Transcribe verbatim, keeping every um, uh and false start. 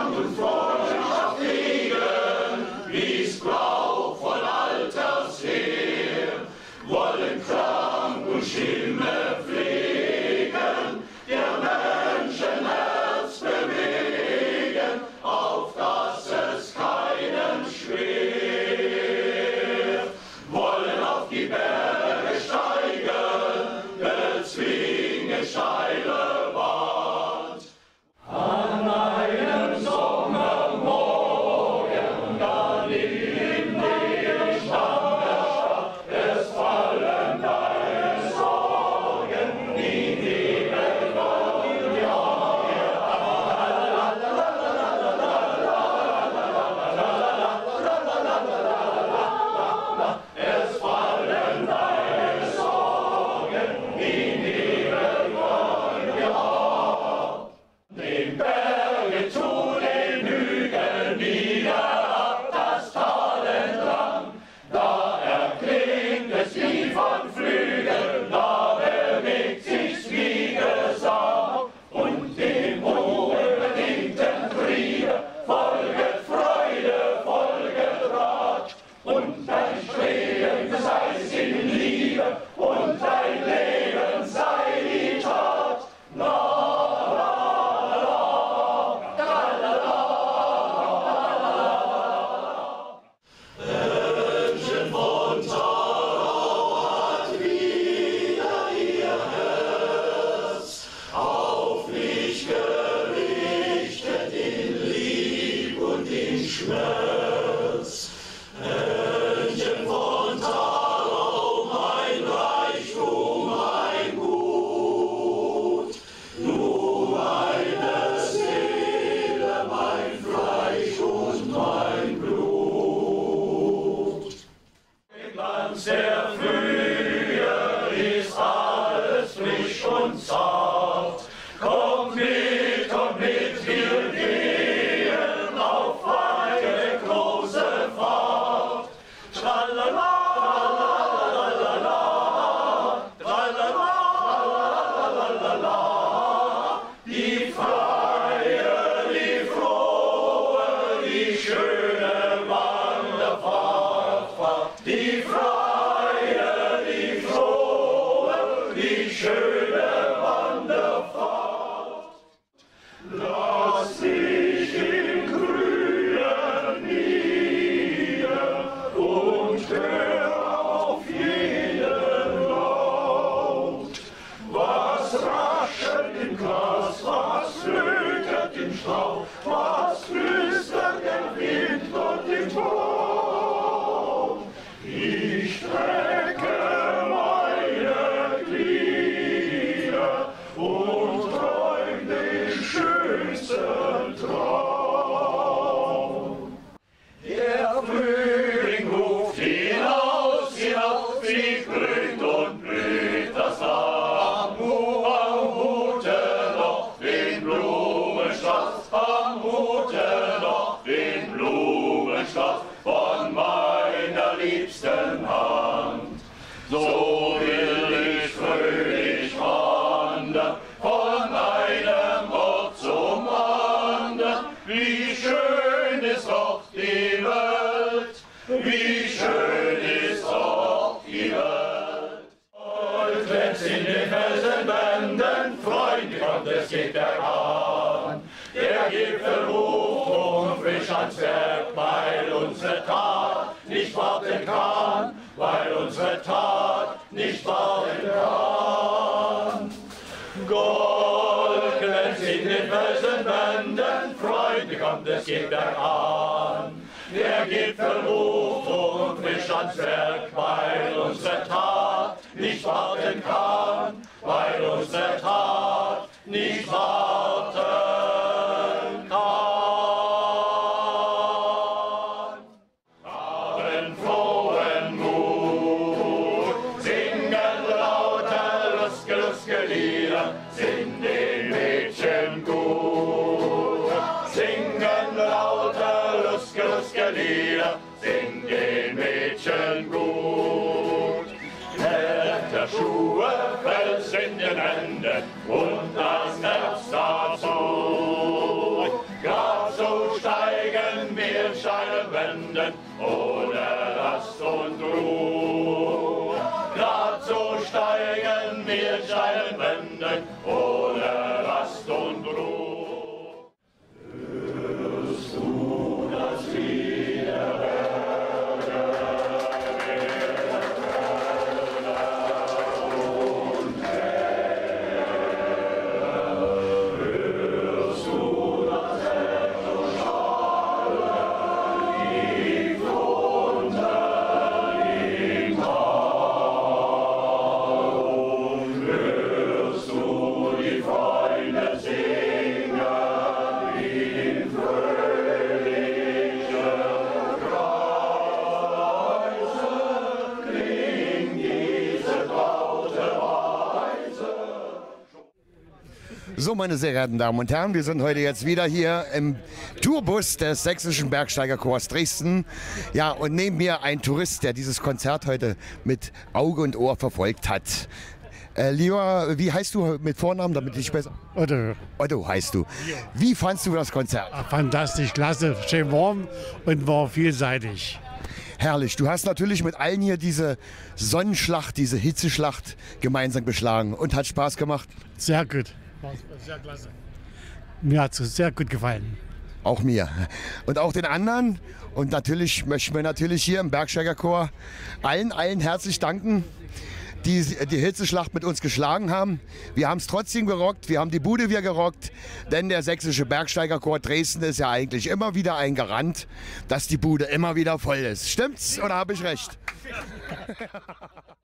Und das Herz dazu, Gott Grad so steigen wir steile Wänden, ohne Rast und Ruhe. Grad so steigen wir steile Wänden, ohne Rast und Ruhe. Hörst du das Lied der Berge, und hörst du das Echo schallen, tief unter im Tal, und hörst du die Freunde singen in fröhlicher Kreise, klingt diese traute Weise. So, meine sehr geehrten Damen und Herren, wir sind heute jetzt wieder hier im Tourbus des Sächsischen Bergsteigerchors Dresden. Ja, und neben mir ein Tourist, der dieses Konzert heute mit Auge und Ohr verfolgt hat. Äh, lieber, wie heißt du mit Vornamen, damit ich besser... Otto. Otto heißt du. Wie fandst du das Konzert? Fantastisch, klasse, schön warm und war vielseitig. Herrlich. Du hast natürlich mit allen hier diese Sonnenschlacht, diese Hitzeschlacht gemeinsam geschlagen und hat Spaß gemacht. Sehr gut. War sehr klasse. Mir hat es sehr gut gefallen. Auch mir. Und auch den anderen. Und natürlich möchten wir natürlich hier im Bergsteigerchor allen, allen herzlich danken, die die Hitzeschlacht mit uns geschlagen haben. Wir haben es trotzdem gerockt, wir haben die Bude wieder gerockt, denn der Sächsische Bergsteigerchor Dresden ist ja eigentlich immer wieder ein Garant, dass die Bude immer wieder voll ist. Stimmt's oder habe ich recht?